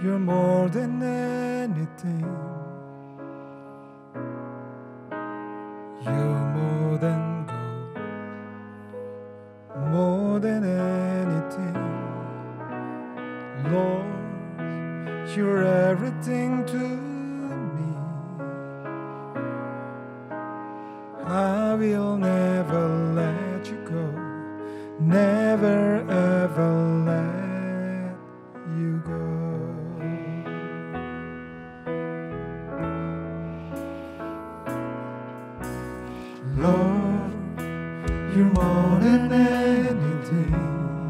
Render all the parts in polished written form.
You're more than anything. You're more than gold, more than anything. Lord, you're everything to me. I will never let you go, never ever let you go. Lord, you're more than anything.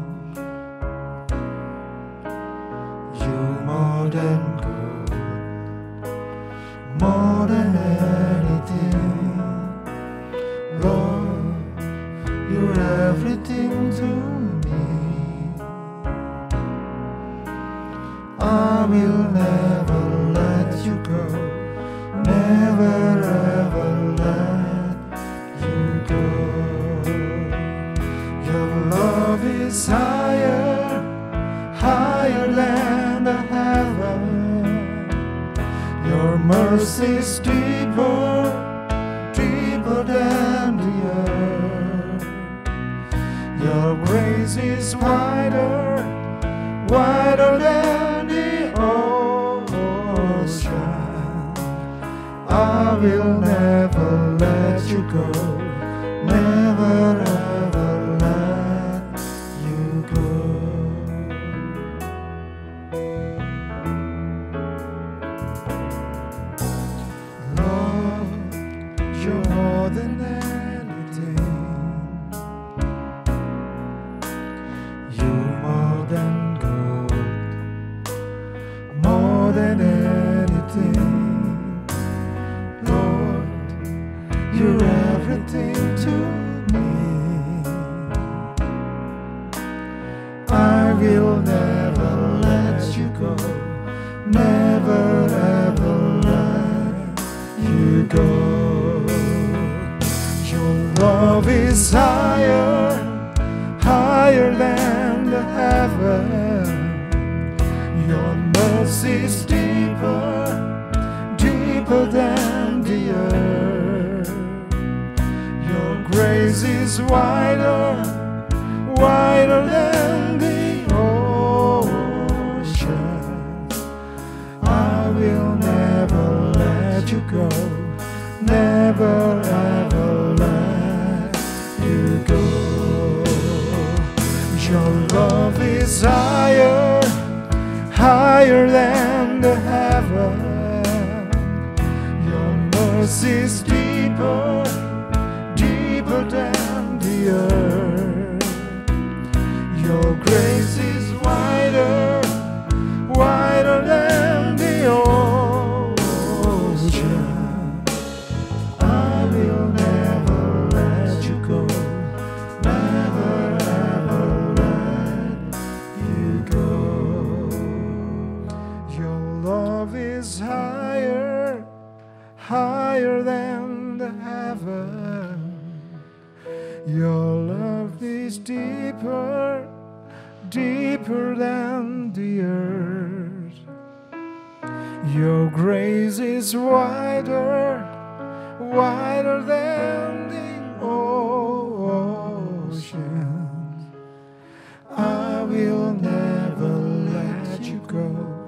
You're more than good, more than anything. Lord, you're everything to me. I will never let you go, never ever let you go. Your love is higher, higher than the heaven. Your mercy is deeper, deeper than the earth. Your grace is wider, wider than the ocean. I will never let you go, never ever let you go. Lord, you're more than anything. You're more than gold, more than anything. Lord, you're everything to me. I will never let you go, never ever let you go. Your love is higher, higher than the heaven. Your mercy is deeper, deeper than the earth. Your grace is wider, wider than the ocean. I will never let you go, never ever let you go. Your love is higher, higher than the heaven. Your mercy is deeper, deeper than the earth. Your grace is wider, wider than the ocean. I will never let you go, never ever let you go. Your love is higher, higher than the heaven. Your love is deeper, deeper than the earth. Your grace is wider, wider than the ocean. I will never let you go,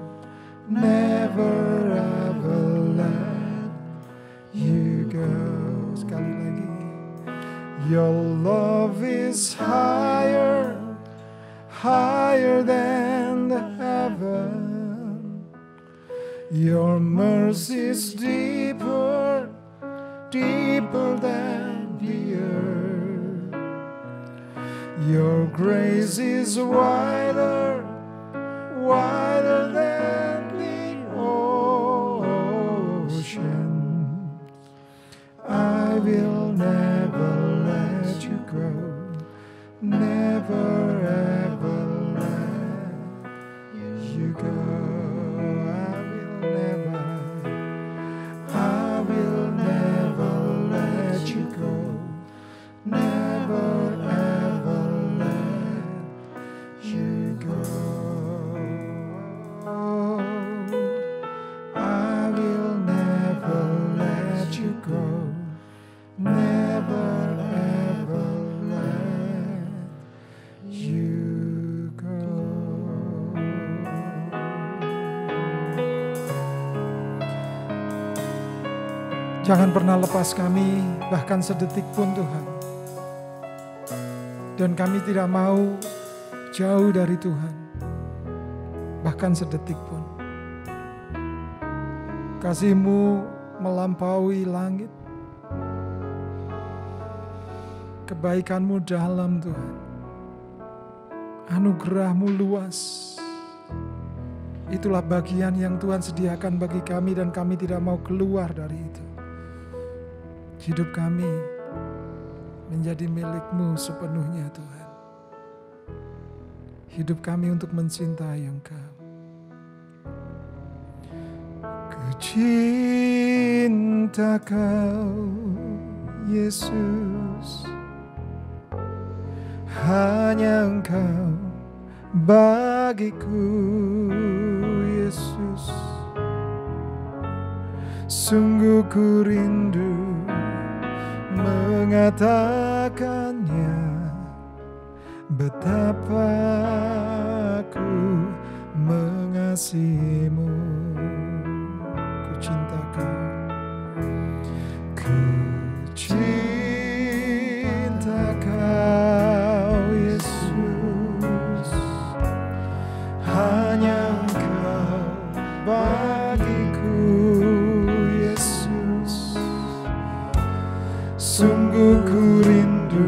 never ever let you go. Sekali lagi. Your love is higher, higher than the heaven. Your mercy is deeper, deeper than the earth. Your grace is wider, wider than the ocean. I will never let you go, never ever let you go. I will never let you go, never ever let you go. Jangan pernah lepas kami, bahkan sedetik pun Tuhan. Dan kami tidak mau jauh dari Tuhan, bahkan sedetik pun. Kasih-Mu melampaui langit. Kebaikan-Mu dalam Tuhan. Anugerah-Mu luas. Itulah bagian yang Tuhan sediakan bagi kami dan kami tidak mau keluar dari itu. Hidup kami menjadi milik-Mu sepenuhnya Tuhan. Hidup kami untuk mencintai Engkau. Ku cinta Kau, Yesus. Hanya Engkau bagiku, Yesus. Sungguh ku rindu mengatakannya, betapa aku mengasihi-Mu. Ku cinta Kau, ku cinta Kau, Yesus. Hanya Engkau bagiku, Yesus. Sungguh ku rindu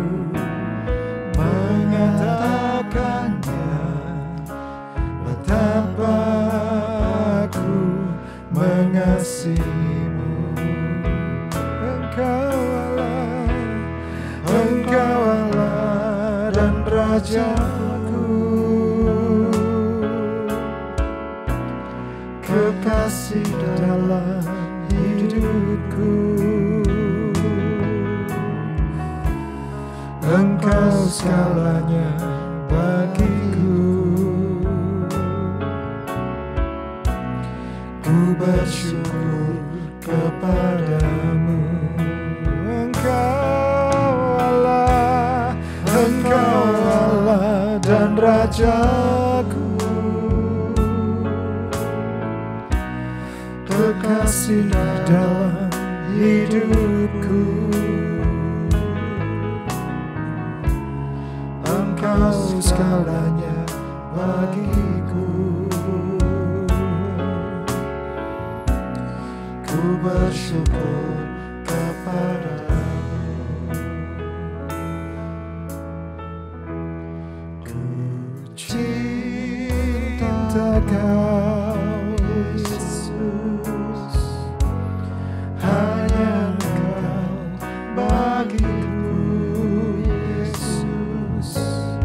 mengatakannya, betapa aku mengasihi-Mu. Engkau Allah, Engkau Allah dan Rajaku, kekasih dalam hidupku. Engkau segalanya bagiku. Ku bersyukur kepadamu. Engkau Allah, Engkau Allah dan Rajaku, kekasih dalam hidupku. Engkau segalanya bagiku. Ku bersyukur kepadamu. Ku cinta Kau, Yesus. Hanya Engkau bagiku, Yesus.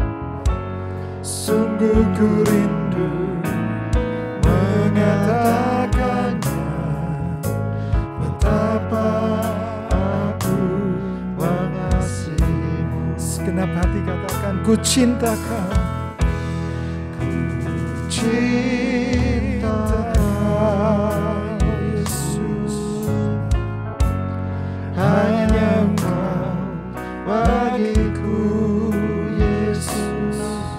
Sungguh ku rindu mengatakannya, betapa aku mengasihi-Mu. Segenap hati katakan, ku cinta Kau, ku cinta Kau, Yesus. Hanya Engkau bagiku, Yesus.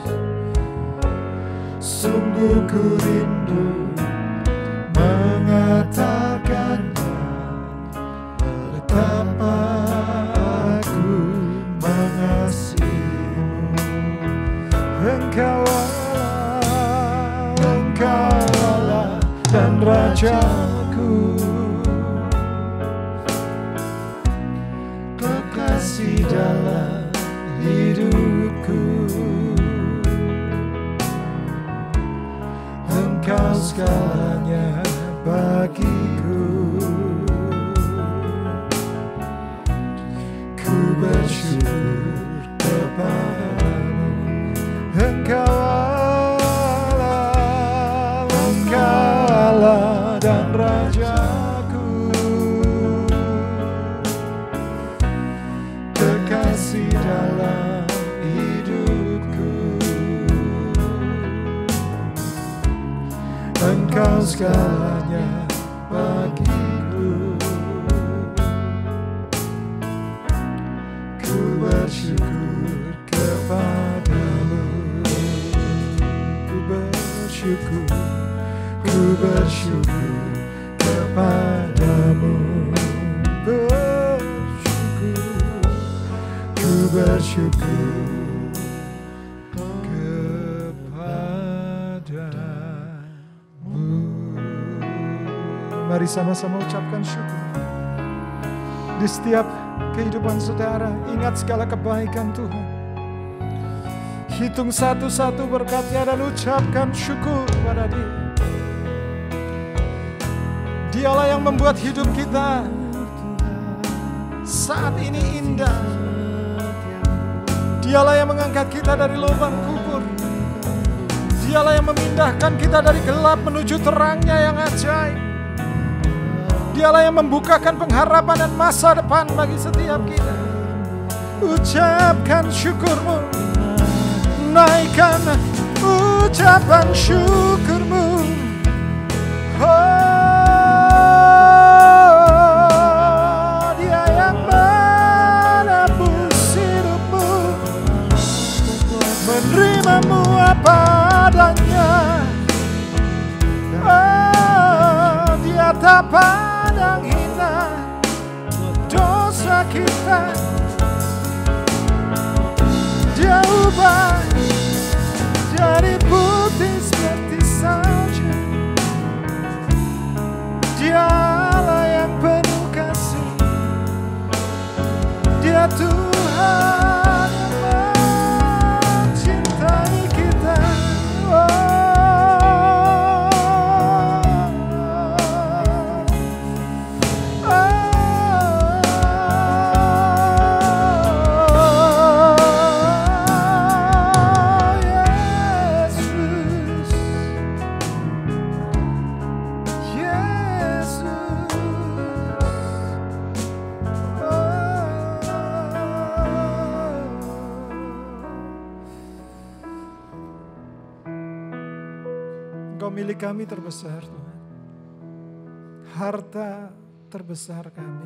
Sungguh ku rindu mengatakannya, betapa aku mengasihi-Mu. Engkau Allah, Engkau Allah dan Rajaku, kekasih dalam hidupku. Engkau segalanya bagiku. Ku bersyukur kepadamu. Engkau Allah, Engkau Allah dan Rajaku, kekasih dalam hidupku. Engkau segalanya bagiku. Ku bersyukur kepadamu. Ku bersyukur, ku bersyukur kepadamu. bersyukur kepadamu. Mari sama-sama ucapkan syukur. Di setiap kehidupan saudara, ingat segala kebaikan Tuhan. Hitung satu-satu berkatnya dan ucapkan syukur pada Dia. Dialah yang membuat hidup kita saat ini indah. Dialah yang mengangkat kita dari lubang kubur. Dialah yang memindahkan kita dari gelap menuju terangnya yang ajaib. Dialah yang membukakan pengharapan dan masa depan bagi setiap kita. Ucapkan syukurmu, naikkan ucapan syukurmu. Dia yang menebus hidupmu, menerimamu apa adanya. Dia tak pandang hina dosa kita. Dia ubah jadi putih seperti salju. Dialah yang penuh kasih. Dia Tuhan yang mencintai kita. Engkau milik kami terbesar Tuhan. Harta terbesar kami.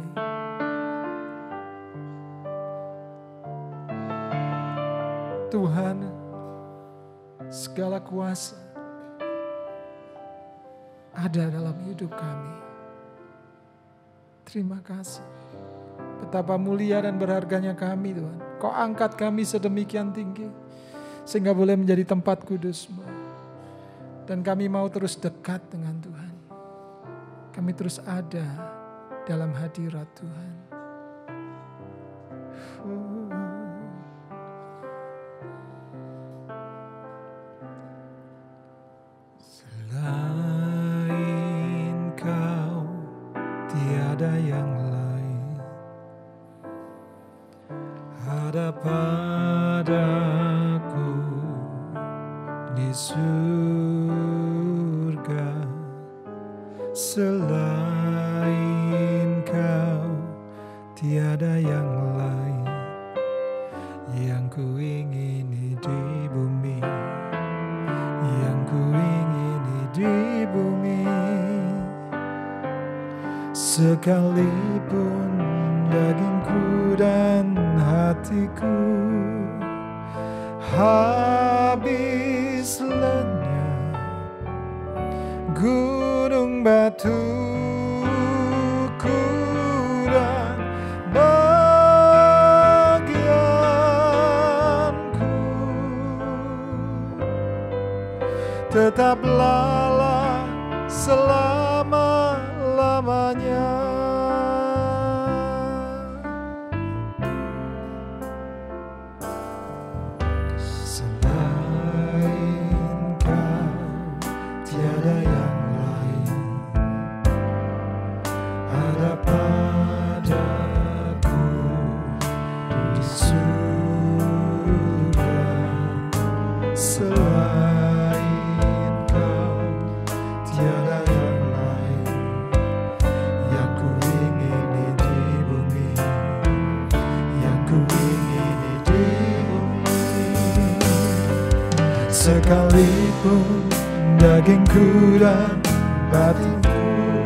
Tuhan, segala kuasa ada dalam hidup kami. Terima kasih. Betapa mulia dan berharganya kami Tuhan. Kau angkat kami sedemikian tinggi sehingga boleh menjadi tempat kudus-Mu. Dan kami mau terus dekat dengan Tuhan. Kami terus ada dalam hadirat Tuhan. Selain Kau tiada yang lain. Ada padaku di surga. Selain Kau tiada yang lain. Yang ku ingini di bumi, yang ku ingini di bumi. Sekalipun dagingku dan hatiku habis lenyap, gunung batuku dan bagianku tetap lala selama-lamanya. Sekalipun dagingku dan batinku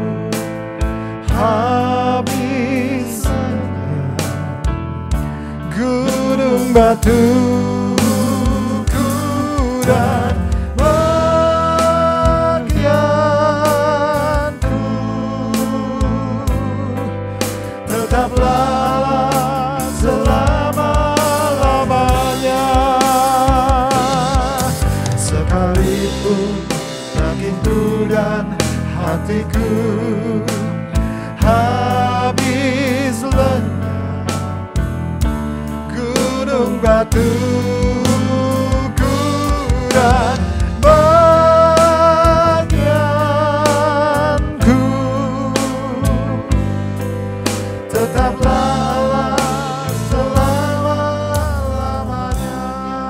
habis lenyap, gunung batuku dan bagianku tetap lala selama-lamanya. hatiku habis lenyap, gunung batuku dan bagianku tetaplah Allah selama-lamanya.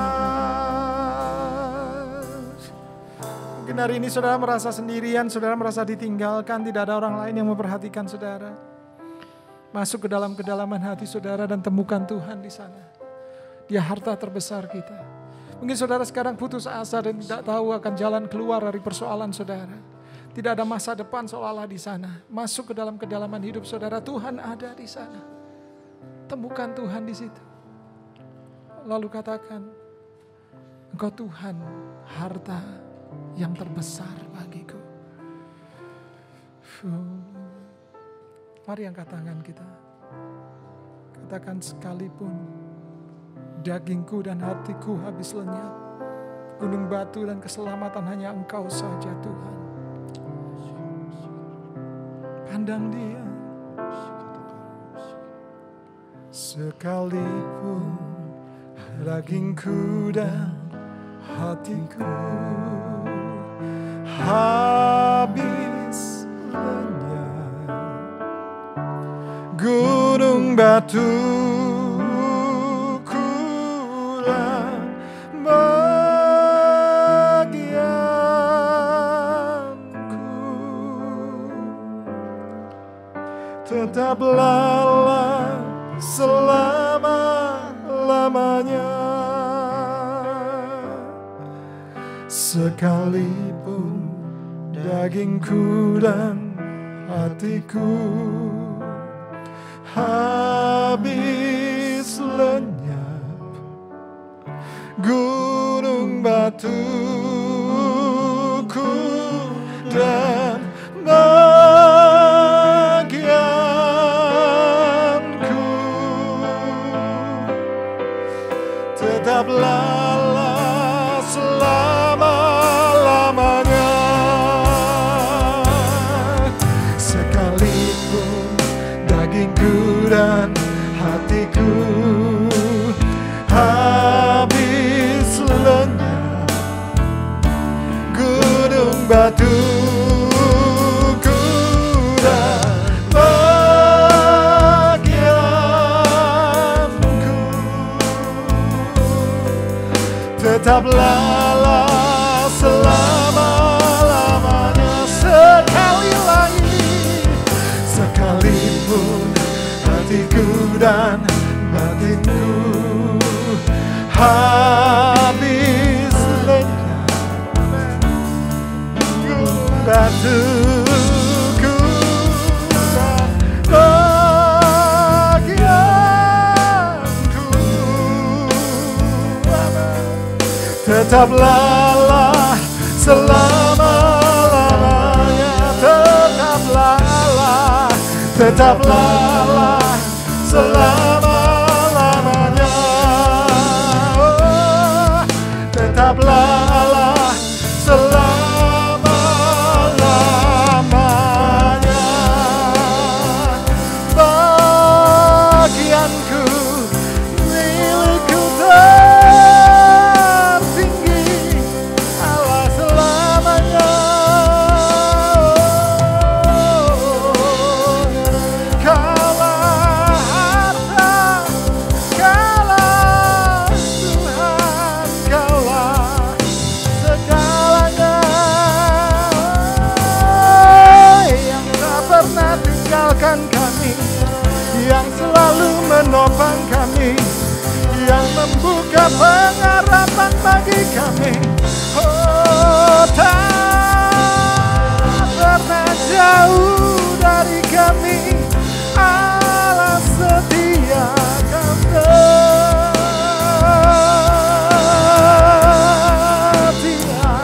Mungkin hari ini saudara merasa sendirian, saudara merasa ditinggalkan, tidak ada orang lain yang memperhatikan saudara. Masuk ke dalam kedalaman hati saudara dan temukan Tuhan di sana. Dia harta terbesar kita. Mungkin saudara sekarang putus asa dan tidak tahu akan jalan keluar dari persoalan saudara. Tidak ada masa depan seolah-olah di sana. Masuk ke dalam kedalaman hidup saudara, Tuhan ada di sana. Temukan Tuhan di situ. Lalu katakan, Engkau Tuhan, harta yang terbesar bagiku. Mari angkat tangan kita. Katakan, sekalipun dagingku dan hatiku habis lenyap, gunung batu dan keselamatan hanya Engkau saja Tuhan. Pandang Dia. Sekalipun dagingku dan hatiku habis lenyap, gunung batuku dan bagianku tetaplah Allah selama-lamanya. Sekalipun dagingku dan hatiku habis lenyap, gunung batuku dan bagianku tetaplah Allah selama-lamanya. Sekalipun dagingku dan hatiku habis lenyap, gunung batuku dan bagianku tetaplah Allah selama-lamanya. Sekali lagi, sekalipun hatiku dan batinku habis lenyap, gunung batuku dan bagianku tetaplah Allah selama-lamanya. Tetaplah Allah, tetaplah Allah selama-lamanya. Oh, tetaplah Allah selama-lamanya. Bagianku, milikku tertinggi, Allah selamanya. Kaulah harta, kaulah Tuhan, kaulah segalanya. Yang tak pernah tinggalkan kami, yang selalu menopang kami, yang membuka pengharapan bagi kami. Oh, tak pernah jauh dari kami, Allah setia kau setia.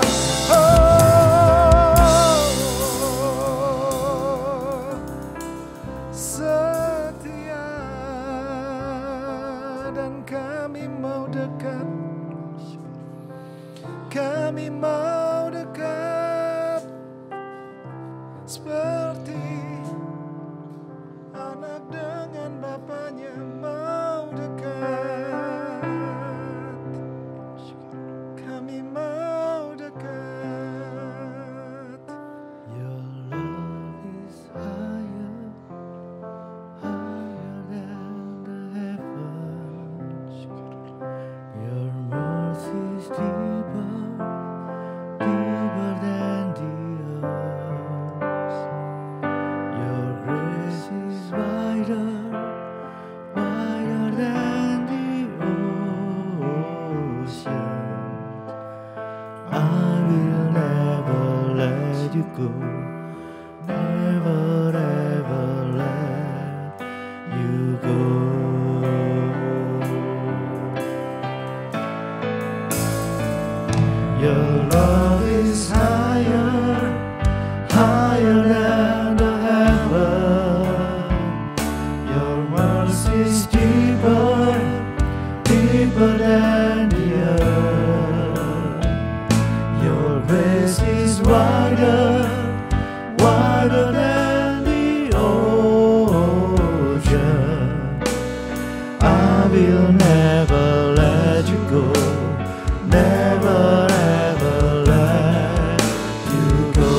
Oh, setia, dan kami mau dekat seperti anak dengan bapaknya mau dekat. Kami mau dekat. Your love is higher, higher than the heavens. Your mercy is deeper, deeper than the earth. Your grace is wider, wider than the ocean. I will never let you go, never ever let you go. Your love is higher, higher than the heaven. Your mercy is deeper, deeper than the earth. Your grace is wider, wider than the ocean. I will never let you go, never ever let you go.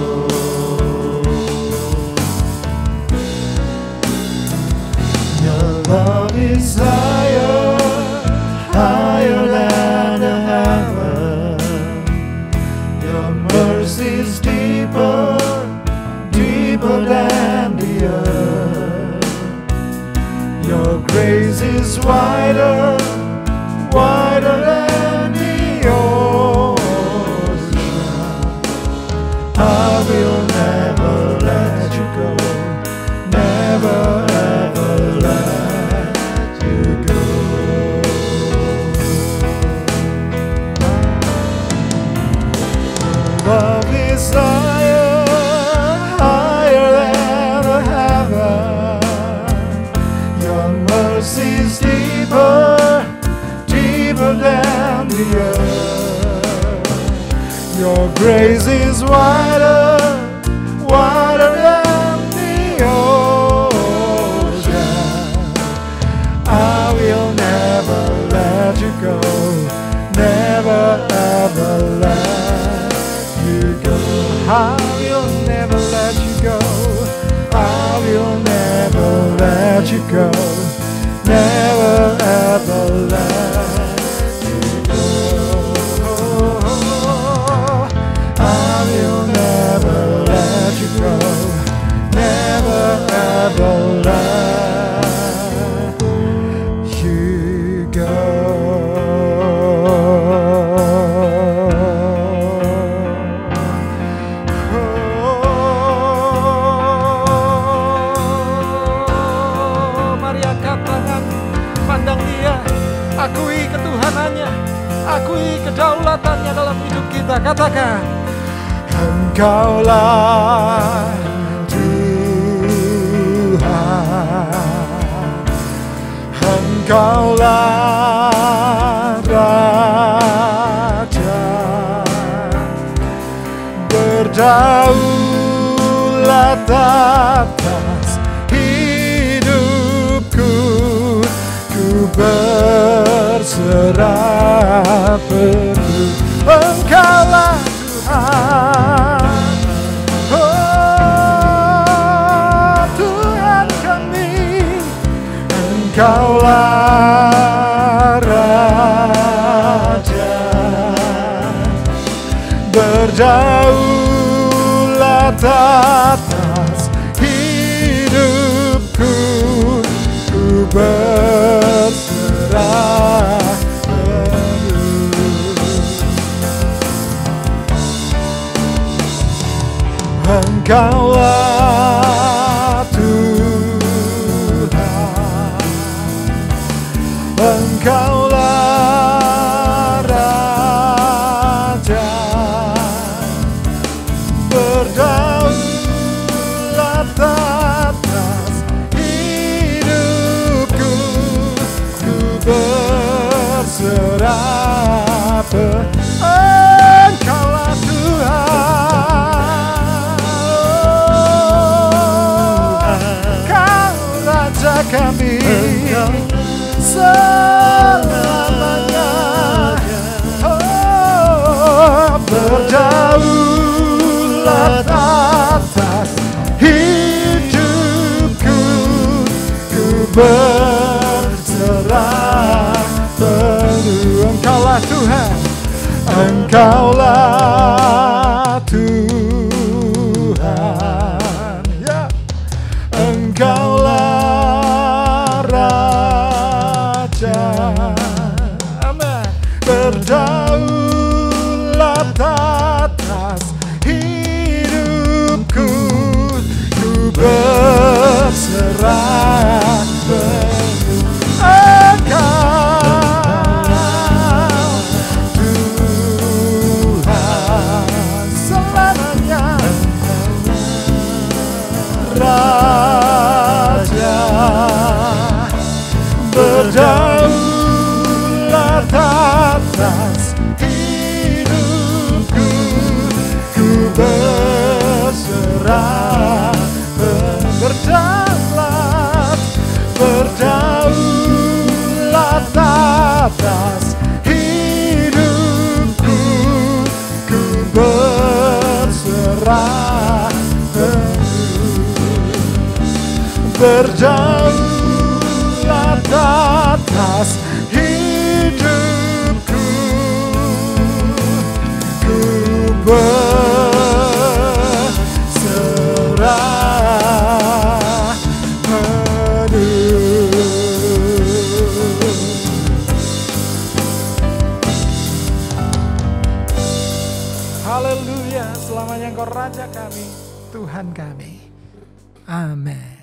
Your love is higher, higher than the heaven. Your mercy is deeper, deeper than the earth. Your grace is wider, wider than the ocean. I will never let you go, never ever let you go. Love is higher, higher than the heaven. Your mercy is deeper, deeper than the earth. Your grace is wider, wider than the ocean. I will never let you go, never ever let you go. I will never let you go, I will never let you go, never ever let you go. I will never let you go, never ever let you go. Mari angkat tangan, pandang Dia, akui ketuhanannya, akui kedaulatannya dalam hidup kita. Katakan, Engkaulah Tuhan, Engkaulah Raja, berdaulat atas hidupku, ku berserah penuh. Engkaulah Tuhan, oh Tuhan kami, Engkaulah Raja, berdaulat atas hidupku, ku berserah penuh. Engkaulah Tuhan, Engkaulah Raja, berdaulat atas hidupku, ku berserah penuh. Engkaulah Tuhan, kami selamanya. Oh, berdaulat atas hidupku, ku berserah penuh. Engkaulah Tuhan, Engkaulah Tuhan, ya. Engkaulah Raja, amin. Berdaulat atas hidupku, ku berserah penuh. Raja berdaulat atas hidupku, ku berserah. Berdaulat atas hidupku, ku berserah. Berdaulat atas hidupku, ku berserah penuh. Haleluya, selamanya Engkau Raja kami, Tuhan kami. Amin.